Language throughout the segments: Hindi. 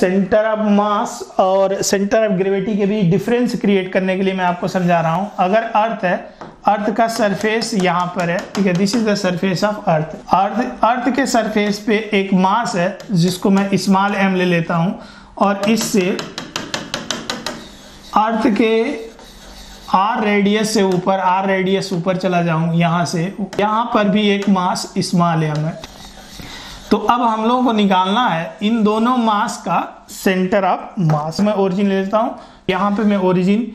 सेंटर ऑफ मास और सेंटर ऑफ ग्रेविटी के बीच डिफरेंस क्रिएट करने के लिए मैं आपको समझा रहा हूं। अगर अर्थ है, अर्थ का सरफेस यहाँ पर है, ठीक है, this is the surface of earth. Earth के सरफेस पे एक मास है जिसको मैं स्मॉल m ले लेता हूं, और इससे अर्थ के r रेडियस से ऊपर, r रेडियस ऊपर चला जाऊं, यहां से यहां पर भी एक मास स्मॉल m है। तो अब हम लोगों को निकालना है इन दोनों मास का सेंटर ऑफ मास। मैं ओरिजिन ले लेता हूँ, यहाँ पे मैं ओरिजिन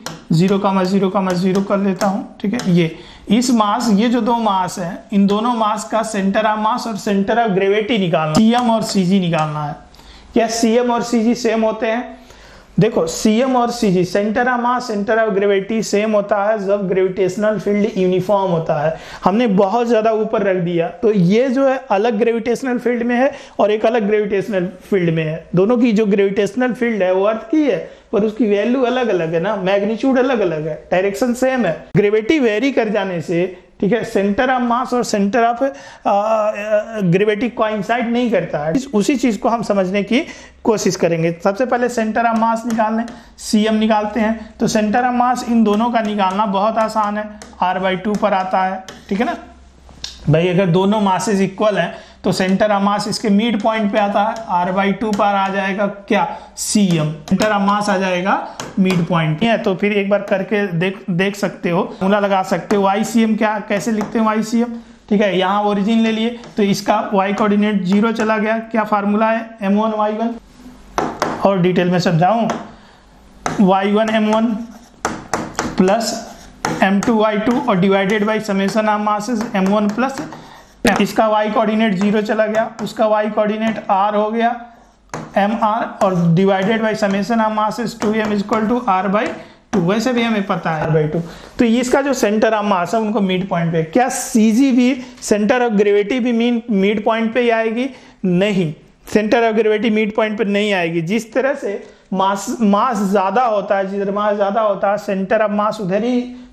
0,0,0 कर लेता हूँ, ठीक है। ये इस मास, ये जो दो मास हैं, इन दोनों मास का सेंटर ऑफ मास और सेंटर ऑफ ग्रेविटी निकालना, Cm और Cg निकालना है। क्या Cm और Cg सेम होते हैं? देखो, Cm और Cg centre of mass, centre of gravity same होता है जब ग्रेविटेशनल फील्ड यूनिफॉर्म होता है। हमने बहुत ज्यादा ऊपर रख दिया तो ये जो है अलग ग्रेविटेशनल फील्ड में है और एक अलग ग्रेविटेशनल फील्ड में है। दोनों की जो ग्रेविटेशनल फील्ड है वो अर्थ की है, पर उसकी वैल्यू अलग अलग है ना, मैग्नीट्यूड अलग अलग है, डायरेक्शन सेम है। ग्रेविटी वेरी कर जाने से, ठीक है, सेंटर ऑफ मास और सेंटर ऑफ ग्रेविटी कोइंसाइड नहीं करता है। उसी चीज को हम समझने की कोशिश करेंगे। सबसे पहले सेंटर ऑफ मास निकालने, Cm निकालते हैं। तो सेंटर ऑफ मास इन दोनों का निकालना बहुत आसान है, r/2 पर आता है, ठीक है ना भाई। अगर दोनों मासेस इक्वल हैं तो सेंटर ऑफ मास इसके मिड पॉइंट पे आता है, r/2 पर आ जाएगा क्या, Cm। सेंटर ऑफ मास आ जाएगा मिड पॉइंट है। तो फिर एक बार करके देख सकते हो, फॉर्मूला लगा सकते हो। YCm क्या, कैसे लिखते हैं YCm, ठीक है। यहाँ ओरिजिन ले लिए तो इसका y कोऑर्डिनेट 0 चला गया। क्या फार्मूला है, m1 y1, और डिटेल में समझाऊं, y1 m1 plus m2 y2 और divided by summation of masses m1 plus, इसका y कोऑर्डिनेट 0 चला गया, उसका y कोऑर्डिनेट r हो गया mr, और divided by summation of masses 2m equal to r/2। वैसे भी हमें पता है r/2। तो इसका जो सेंटर ऑफ मास है उनको मिड पॉइंट पे। क्या Cg भी, सेंटर ऑफ ग्रेविटी भी मिड पॉइंट पे ही आएगी? नहीं, centre of gravity mid point पर नहीं आएगी। जिस तरह से मास ज्यादा होता है, जिधर मास ज्यादा होता है सेंटर ऑफ मास उधर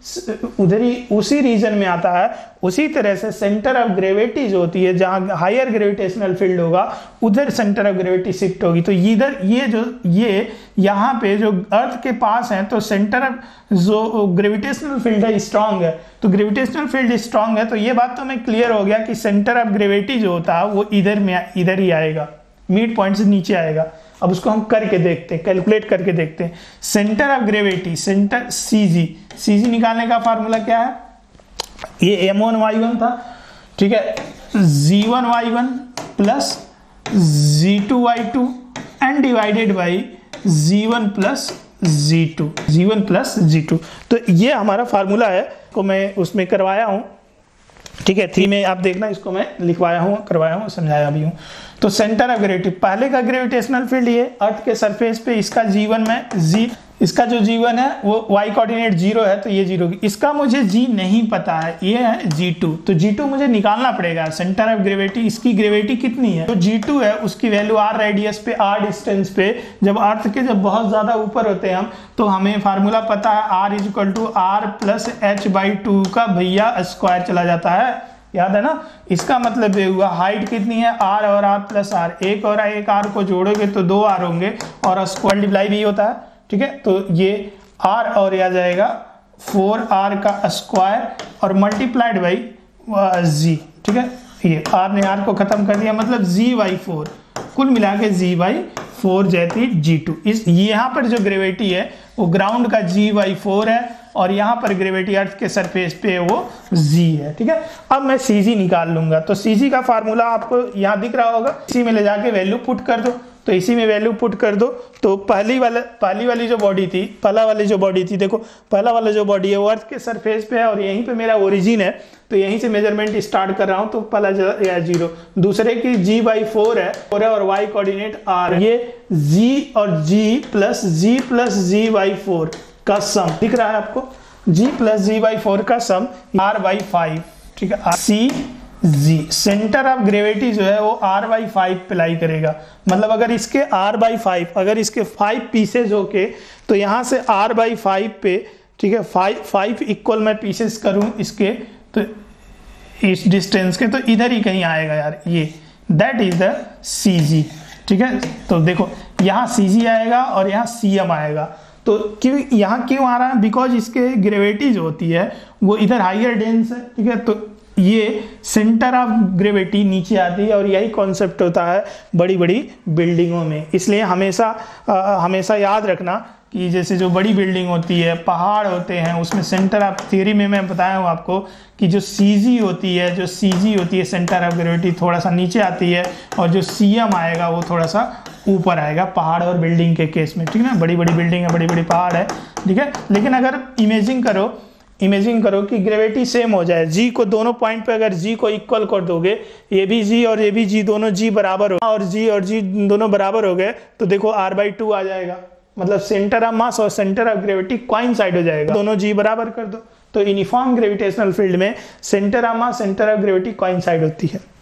ही उसी रीजन में आता है। उसी तरह से सेंटर ऑफ ग्रेविटी जो होती है, जहां हायर ग्रेविटेशनल फील्ड होगा उधर सेंटर ऑफ ग्रेविटी शिफ्ट होगी। तो इधर ये यहाँ पे जो अर्थ के पास है तो सेंटर ऑफ जो ग्रेविटेशनल फील्ड है स्ट्रांग है। तो ग्रेविटेशनल फील्ड स्ट्रांग है तो ये बात तो हमें क्लियर हो गया कि सेंटर ऑफ ग्रेविटी जो होता है वो इधर ही आएगा, मिड पॉइंट से नीचे आएगा। अब उसको हम करके देखते हैं, कैलकुलेट करके देखते हैं। Centre of gravity, centre Cg निकालने का फार्मूला क्या है, ये m1 y1 था, ठीक है, g1 y1 plus g2 y2 and divided by g1 plus g2। तो ये हमारा फार्मूला है, को मैं उसमें करवाया हूं, ठीक है। 3 में आप देखना, इसको मैं लिखवाया हूँ, करवाया हूँ, समझाया भी हूँ। तो सेंटर ऑफ ग्रेविटी, पहले का ग्रेविटेशनल फील्ड ये अर्थ के सरफेस पे, इसका G1 में इसका जो G1 है वो y कोऑर्डिनेट 0 है तो ये 0। इसका मुझे G नहीं पता है, ये है G2। तो G2 मुझे निकालना पड़ेगा। सेंटर ऑफ ग्रेविटी, इसकी ग्रेविटी कितनी है, तो G2 है, उसकी वैल्यू r रेडियस पे, r डिस्टेंस पे, जब अर्थ के जब बहुत ज्यादा ऊपर होते हैं हम, तो हमें फार्मूला पता है r equal to r plus h/2 का भैया स्क्वायर चला जाता है, याद है ना। इसका मतलब ये हुआ हाइट कितनी है, r और r प्लस r, एक और एक r को जोड़ोगे तो 2 r होंगे, और स्क्वायर मल्टीप्लाई भी होता है, ठीक है। तो ये r और ये आ जाएगा 4r का स्क्वायर और मल्टीप्लाइड बाई g, ठीक है। ये r ने r को खत्म कर दिया, मतलब g/4, कुल मिला के g/4 जाती G2। इस यहाँ पर जो ग्रेविटी है वो ग्राउंड का g/4 है, और यहाँ पर ग्रेविटी अर्थ के सरफेस पे वो g है, ठीक है। अब मैं Cg निकाल लूंगा। तो Cg का फार्मूला आपको यहाँ दिख रहा होगा, इसी में ले जाके वैल्यू पुट कर दो। तो इसी में वैल्यू पुट कर दो। तो पहली वाली जो बॉडी थी, देखो पहला वाला जो बॉडी है वो अर्थ के सरफेस पे है, और यहीं पे मेरा ओरिजिन है, तो यहीं से मेजरमेंट स्टार्ट कर रहा हूं। तो पहला 0, दूसरे की g/4 है और y कोऑर्डिनेट r, ये g और g प्लस g/4 का सम दिख रहा है आपको, g प्लस g/4 का सम r/5, ठीक है। Cg सेंटर ऑफ ग्रेविटी जो है वो r/5 पे लाई करेगा। मतलब अगर इसके r/5, अगर इसके 5 पीसेज होके, तो यहाँ से r/5 पे, ठीक है, 5 इक्वल मैं पीसेस करूं इसके, तो इस डिस्टेंस के, तो इधर ही कहीं आएगा यार, ये दैट इज द Cg, ठीक है। तो देखो यहाँ CG आएगा और यहाँ CM आएगा। तो क्यों यहाँ क्यों आ रहा है? बिकॉज इसके ग्रेविटी जो होती है वो इधर हाइयर डेंस है, ठीक है। तो ये सेंटर ऑफ ग्रेविटी नीचे आती है, और यही कॉन्सेप्ट होता है बड़ी बड़ी बिल्डिंगों में। इसलिए हमेशा याद रखना कि जैसे जो बड़ी बिल्डिंग होती है, पहाड़ होते हैं, उसमें सेंटर ऑफ थ्योरी में मैं बताया हूँ आपको कि जो CG होती है सेंटर ऑफ ग्रेविटी थोड़ा सा नीचे आती है, और जो CM आएगा वो थोड़ा सा ऊपर आएगा, पहाड़ और बिल्डिंग के केस में, ठीक है ना। बड़ी बड़ी बिल्डिंग है, बड़ी बड़ी पहाड़ है, ठीक है। लेकिन अगर इमेजिन करो कि ग्रेविटी सेम हो जाए, G को दोनों पॉइंट पे अगर G को इक्वल कर दोगे, ये भी G और ये भी G, दोनों G बराबर हो, और G दोनों बराबर हो गए, तो देखो R/2 आ जाएगा। मतलब सेंटर ऑफ मास और सेंटर ऑफ ग्रेविटी कोइंसाइड हो जाएगा, दोनों G बराबर कर दो। तो यूनिफॉर्म ग्रेविटेशनल फील्ड में centre of mass, centre of gravity coincide होती है।